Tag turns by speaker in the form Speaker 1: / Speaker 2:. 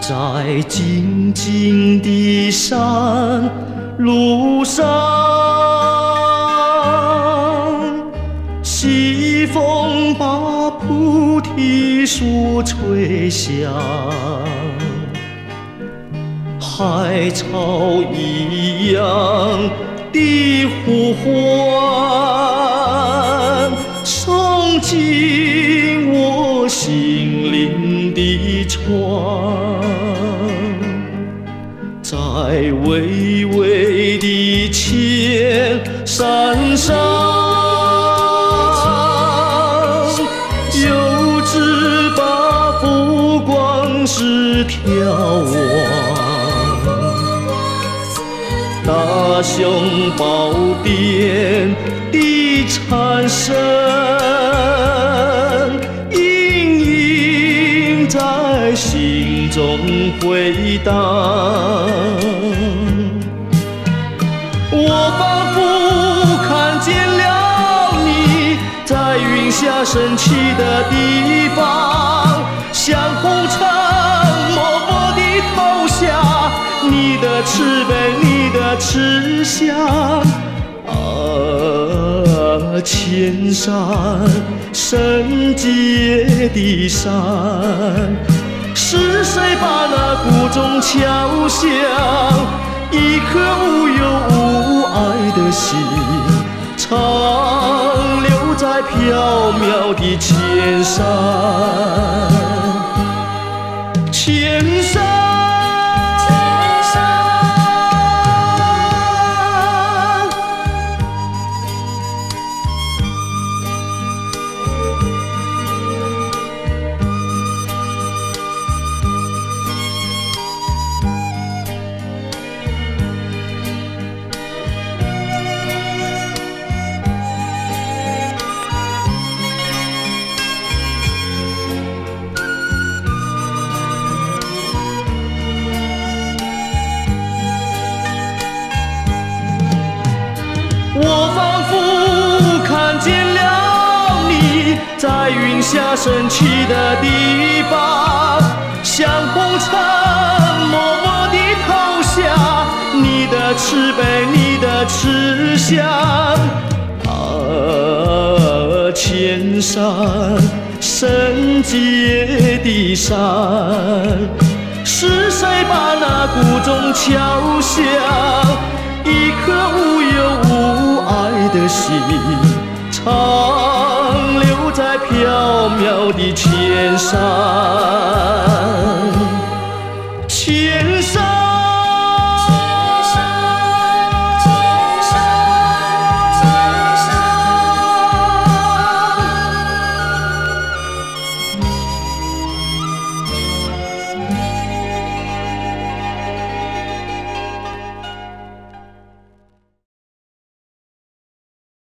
Speaker 1: 在静静的山路上，西风把菩提树吹响，海潮一样的呼唤，送进我心灵的窗。在巍巍的千山上，油纸把浮光是眺望，大雄宝殿的蝉声隐隐在心中回荡。我仿佛看见了你在云下升起的地方，像红尘默默地投下你的慈悲，你的慈祥。千山圣洁的山，是谁把那古钟敲响？一颗无忧无爱的心，长留在缥缈的千山。千山我仿佛看见了你在云下升起的地方，像红尘默默地投下你的慈悲，你的慈祥。千山圣洁的山，是谁把那古钟敲响？一颗无忧无爱的心，长留在缥缈的千山。千山